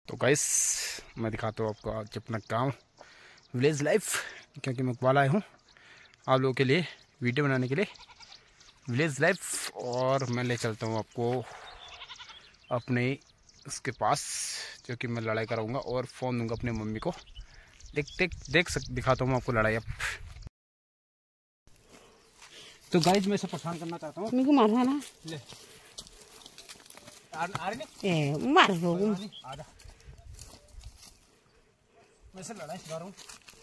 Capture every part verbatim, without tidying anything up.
तो गाइस मैं दिखाता हूँ आपको आज अपना गांव विलेज लाइफ, क्योंकि मैं ग्वाल आया हूँ आप लोगों के लिए वीडियो बनाने के लिए विलेज लाइफ। और मैं ले चलता हूँ आपको अपने उसके पास, जो कि मैं लड़ाई कराऊंगा और फ़ोन दूंगा अपने मम्मी को। देख देख देख सक दिखाता हूँ आपको लड़ाई अब। तो गाइस मैं इसे परेशान करना चाहता हूँ। मेरे को मारना ना ले आ, आ रही नहीं? ए मार दो। आजा, मैं इसे लड़ाई सिखा रहा हूँ।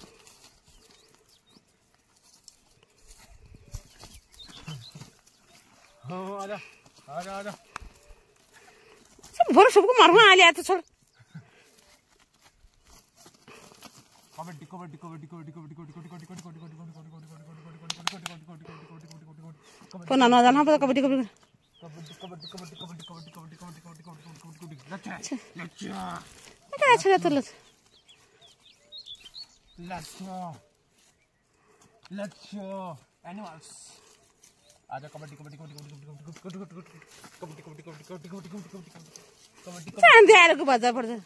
हाँ आजा आजा आजा। सब भर सबको मारना आ लिया तो छोड़। कबड्डी कबड्डी कबड्डी कबड्डी कबड्डी कबड्डी कबड्डी कबड्डी कबड्डी कबड्डी कबड्डी कबड्डी कबड्डी को ना जाना पड़ता कबड्डी कबड्डी कबड्डी कबड्डी कबड्डी कबड्डी कबड्डी कबड्डी कबड्डी कबड्डी कबड्डी लच्छा लच्छा क्या अच्छा जाता लत लच्छा लच्छा एनिमल्स। आजा कबड्डी कबड्डी कबड्डी कबड्डी कबड्डी कबड्डी कबड्डी कबड्डी कबड्डी कबड्डी कबड्डी कबड्डी कबड्डी कबड्डी चांद यार को बाजार पड़ जा।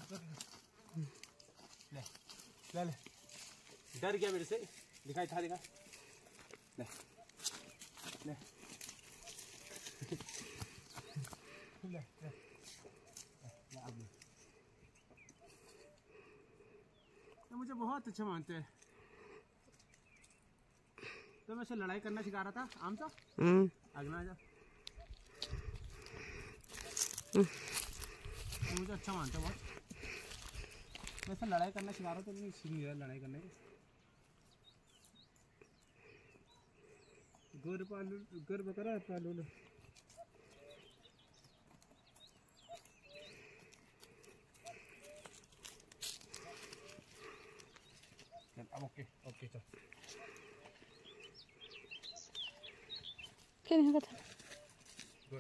ले ले ले डर गया मेरे से, दिखाई था दिखा ले ले ले ले तो मुझे बहुत अच्छा मानते हैं। तो मैं से लड़ाई करना सिखा रहा था आम सा अगला जा तो मुझे अच्छा मानते बहुत। मैं से लड़ाई करना सिखा रहा था, तो सीख नहीं रहा लड़ाई करने की। गोर पालू गोर बकरा पालू लो। अब ओके ओके चल क्या नहीं होता गुड।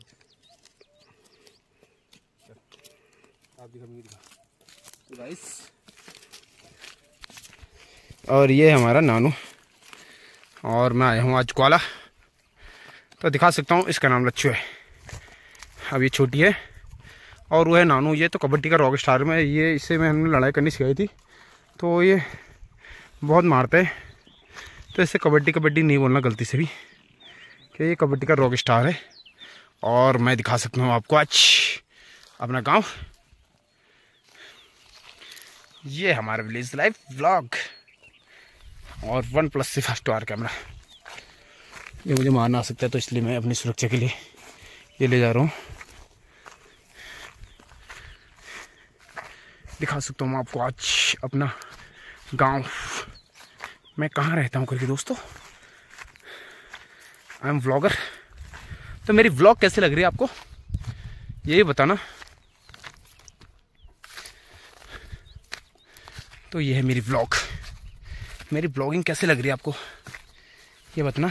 आप दिखा मुझे दिखा। तो गाइस और ये हमारा नानू और मैं आया हूँ आज ग्वाला, तो दिखा सकता हूँ। इसका नाम लच्छू है, अब ये छोटी है और वो है नानू। ये तो कबड्डी का रॉक स्टार में, ये इससे मैं हमने लड़ाई करनी सिखाई थी, तो ये बहुत मारते हैं। तो इससे कबड्डी कबड्डी नहीं बोलना गलती से भी, कि ये कबड्डी का रॉक स्टार है। और मैं दिखा सकता हूँ आपको आज अपना गांव। ये हमारा विलेज लाइफ व्लॉग और वन प्लस से फर्स्ट वार कैमरा। ये मुझे मारना आ सकता है, तो इसलिए मैं अपनी सुरक्षा के लिए ये ले जा रहा हूँ। दिखा सकता हूँ आपको आज अपना गांव, मैं कहाँ रहता हूँ करके दोस्तों। I am vlogger. तो मेरी व्लॉग कैसे लग रही है आपको यही बताना। तो ये है मेरी व्लॉग, मेरी ब्लॉगिंग कैसे लग रही है आपको ये बताना।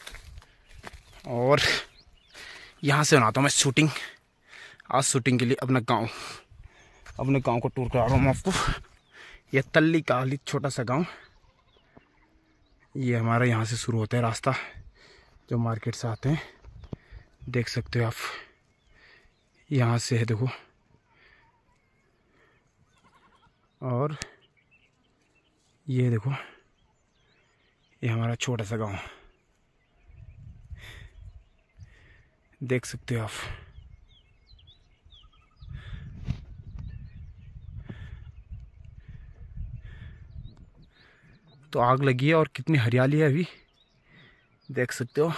और यहाँ से बनाता हूँ मैं शूटिंग। आज शूटिंग के लिए अपना गांव अपने गांव को टूर करा रहा हूँ आपको। ये तल्ली काली छोटा सा गांव, ये हमारा यहाँ से शुरू होता है रास्ता जो मार्केट से आते हैं। देख सकते हो आप, यहाँ से है देखो। और ये देखो, ये हमारा छोटा सा गांव देख सकते हो आप। तो आग लगी है और कितनी हरियाली है अभी, देख सकते हो।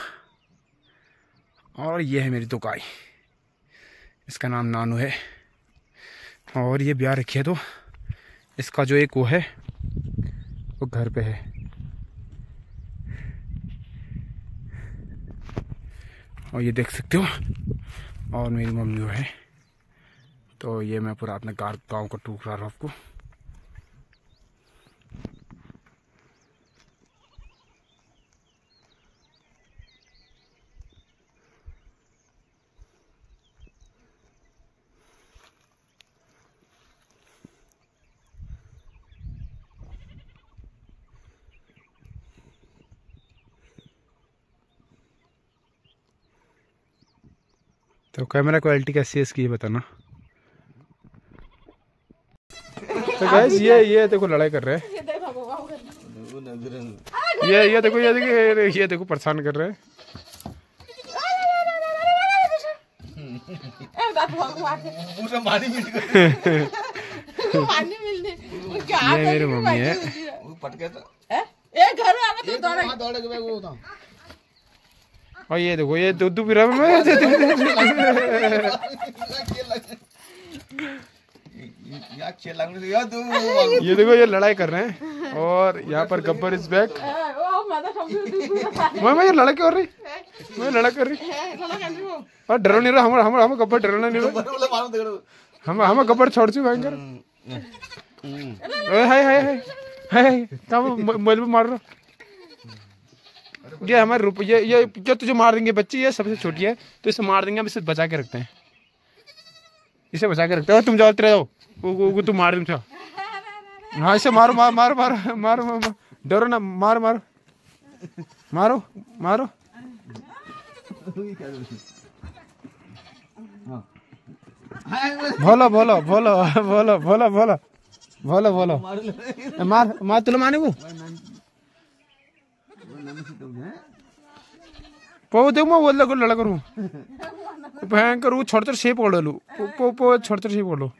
और ये है मेरी दो गाय, इसका नाम नानू है और ये ब्याह रखी है। तो इसका जो एक वो है वो घर पे है। और ये देख सकते हो, और मेरी मम्मी वो है। तो ये मैं पूरा अपने गाँव को टूर रहा हूँ आपको। तो कैमरा क्वालिटी कैसी है इसकी ये बताना। तो गाइस ये ये देखो लड़ाई कर रहे हैं। ये ये देखो ये देखो ये देखो परेशान कर रहे हैं। ये मेरी मम्मी है। और ये देखो ये दूध पी रहा है। ये देखो ये लड़ाई कर रहे हैं और यहाँ पर गब्बर इज बैक। मैं मैं ये लड़ाई क्यों रही मैं लड़ाई कर रही और डरो नहीं रहा। हम हम हम गब्बर डरना नहीं रहा। हम हम गब्बर छोड़ चुके भयंकर। हाय हाय हाय हाय कब मोबाइल पे मार रहा। ये हमारे रुपये ये जो तुझे मार देंगे बच्ची ये सबसे छोटी है तो इसे मार देंगे। हम इसे बचा के रखते हैं। इसे बचा के रखते हैं। तुम जाओ तेरे जाओ वो तुम मार दूँ। हाँ इसे मारो मारो मारो मारो मारो मारो डरो ना मारो मारो मारो मारो। बोलो बोलो बोलो बोलो बोलो बोलो बोलो बोलो मार मार तुला माने वो पो देख मैं बोल को लड़ा करूँ भयंकर वो छोड़ छोड़ शेप पकड़ लो पो पो छोड़ छोड़ शेप पकड़ लो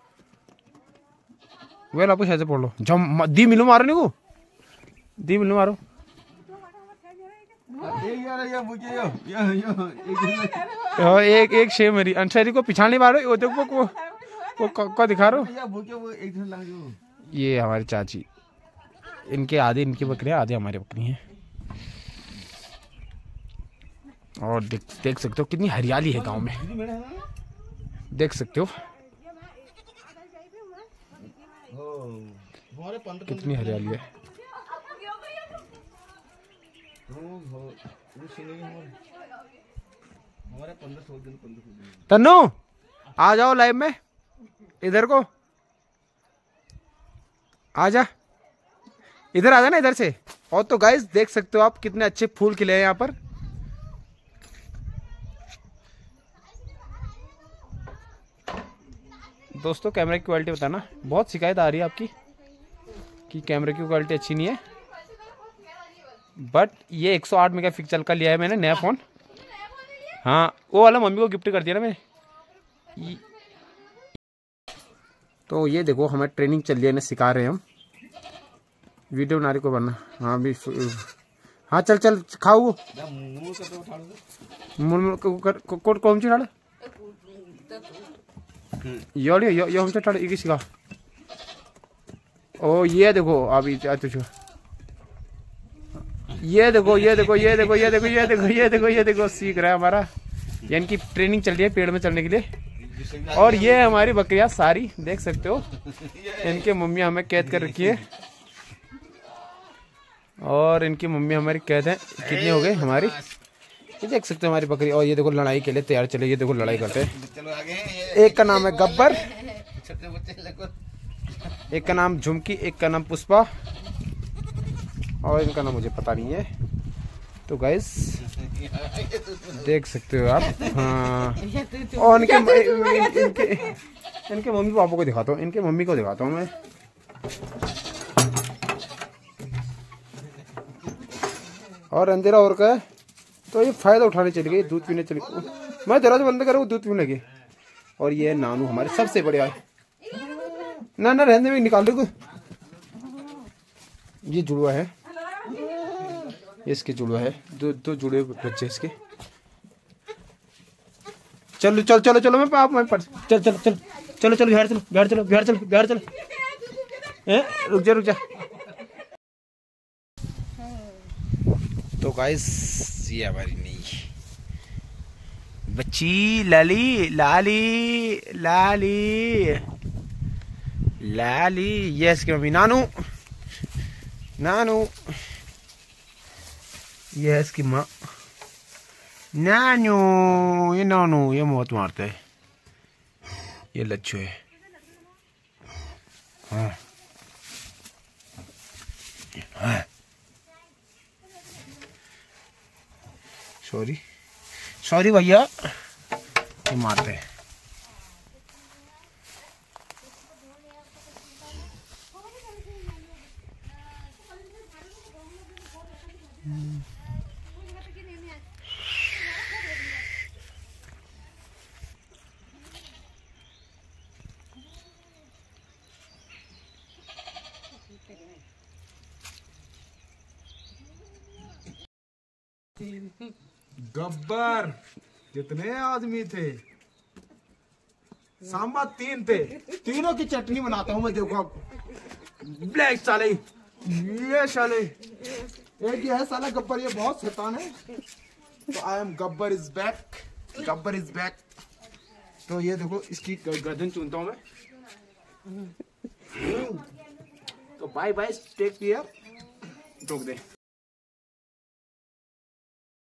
वेल आपको ऐसे पकड़ लो जम दी मिलो मारो नहीं को दी मिलो मारो। एक एक शेप मेरी अंशरी को पिछाड़ी मारो वो देखो को वो को दिखा रहा हूँ। ये हमारी चाची इनके आधे इनकी बकरियां आधे हमारी बकरी हैं। और देख देख सकते हो कितनी हरियाली है गांव में। देख सकते हो कितनी हरियाली है। तन्नू आ जाओ लाइव में इधर को आ जा इधर आ जा ना इधर से। और तो गाइस देख सकते हो आप कितने अच्छे फूल खिले हैं यहाँ पर। दोस्तों कैमरे की क्वालिटी बताना। बहुत शिकायत आ रही है आपकी कि कैमरे की क्वालिटी अच्छी नहीं है बट ये एक सौ आठ मेगापिक्सल का लिया है मैंने नया फ़ोन। हाँ वो वाला मम्मी को गिफ्ट कर दिया ना मैंने। तो ये देखो हमें ट्रेनिंग चल रही है इन्हें सिखा रहे हैं हम। वीडियो बना रही को बनना। हाँ भी हाँ चल चल खाओ कोट कौन सी डाल योड़ी यो यो हमसे टाड़ इकी सिखा। ओ ये देखो अभी तुझे ये देखो ये देखो ये देखो ये देखो ये देखो ये देखो ये देखो सीख रहा है हमारा। ये इनकी ट्रेनिंग चल रही है पेड़ में चढ़ने के लिए। और ये हमारी बकरियां सारी देख सकते हो इनके मम्मी हमें कैद कर रखी है। और इनकी मम्मी हमारी कैद है। कितनी हो गई हमारी ये देख सकते हो हमारी बकरी। और ये देखो लड़ाई के लिए तैयार चले। ये देखो लड़ाई करते हैं। एक का नाम है गब्बर एक का नाम झुमकी एक का नाम पुष्पा और इनका नाम मुझे पता नहीं है। तो गाइस देख सकते हो आप। हाँ और इनके इनके इनके मम्मी पापा को दिखाता हूँ। इनके मम्मी को दिखाता हूँ मैं। और अंधेरा और का है तो ये फायदा उठाने चली गई दूध पीने चली। मैं दरवाजा बंद करूँ दूध पीने लगी। और ये नानू हमारे सबसे बड़े आए ना ना रहने में निकाल दो। ये जुड़वा है ये इसके जुड़वा है दो दो जुड़े बच्चे इसके। चलो चलो चलो चलो मैं पाप मैं पढ़ चल चल चल चलो चलो बिहार चलो बिहार चलो बिहार चलो बिहार चलो रुक जा रुक जा। तो गाइस ये हमारी नई बच्ची लाली लाली लाली लाली। ये इसकी मम्मी नानू नानू। ये इसकी माँ नानू। ये नानू ये मौत मारता है। ये लच्छू है। हाँ हाँ सॉरी सॉरी भैया ये मारते हैं। गब्बर कितने आदमी थे? सांबा तीन थे, तीनों की चटनी बनाता हूँ मैं। देखो आप, ब्लैक साले, ये साले, एक ही है साला गब्बर, ये बहुत शैतान है। तो I am Gabbar is back, Gabbar is back. तो ये देखो इसकी गर्दन चुनता हूँ मैं। तो बाय बाय, टेक केयर, ठोक दे।